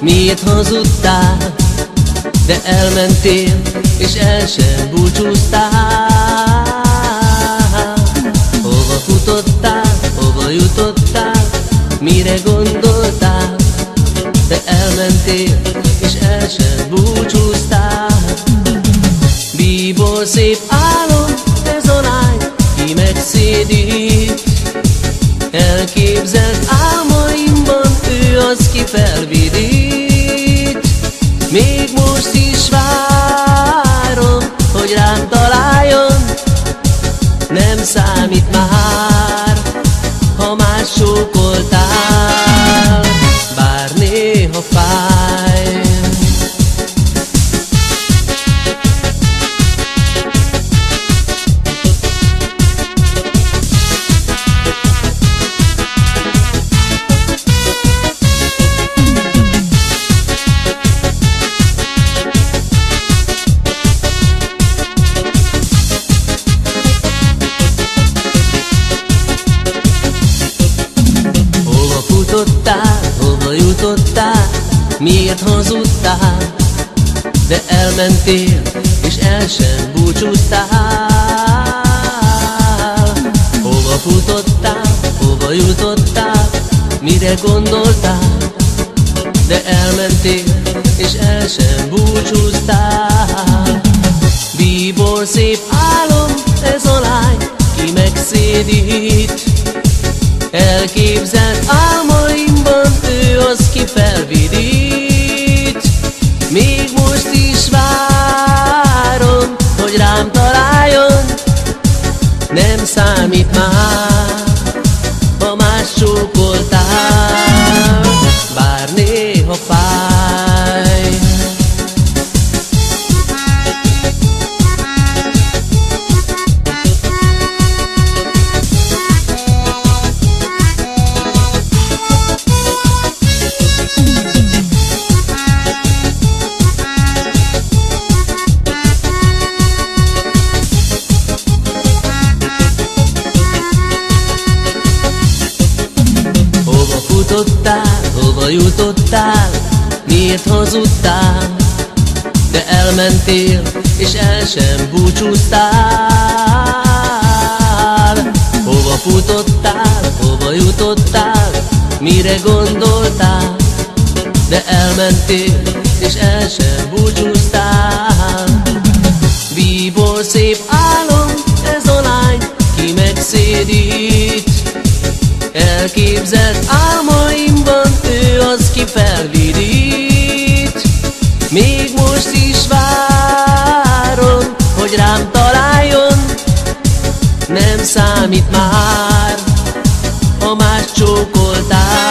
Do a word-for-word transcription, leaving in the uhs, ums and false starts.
Miért hazudtál, de elmentél, és el sem búcsúztál? Hova futottál, hova jutottál, mire gondoltál? De elmentél, és el sem búcsúztál. Bíbor szép álom, ez a lány, ki megszédít. Elképzelt álmaimban ő az, ki felvidít. Még most is várom, hogy rám találjon. Nem számít már, ha más csókoltál, bár néha fáj. Hova jutottál, miért hazudtál, de elmentél, és el sem búcsúztál. Hova futottál, hova jutottál, mire gondoltál, de elmentél, és el sem búcsúztál. Bíbor szép álom, ez a lány, ki megszédít. Elképzelt álmaimban ő az, ki felvidít. Még most is várom, hogy rám találjon. Nem számít már, ha más csókoltál, bár néha fáj. Hova jutottál, miért hazudtál, de elmentél, és el sem búcsúztál. Hova futottál, hova jutottál, mire gondoltál, de elmentél, és el sem búcsúztál. Bíbor szép álom, ez a lány, ki megszédít. Elképzelt álmaimban ő az, ki felvidít. Még most is várom, hogy rám találjon. Nem számít már, ha más csókoltál.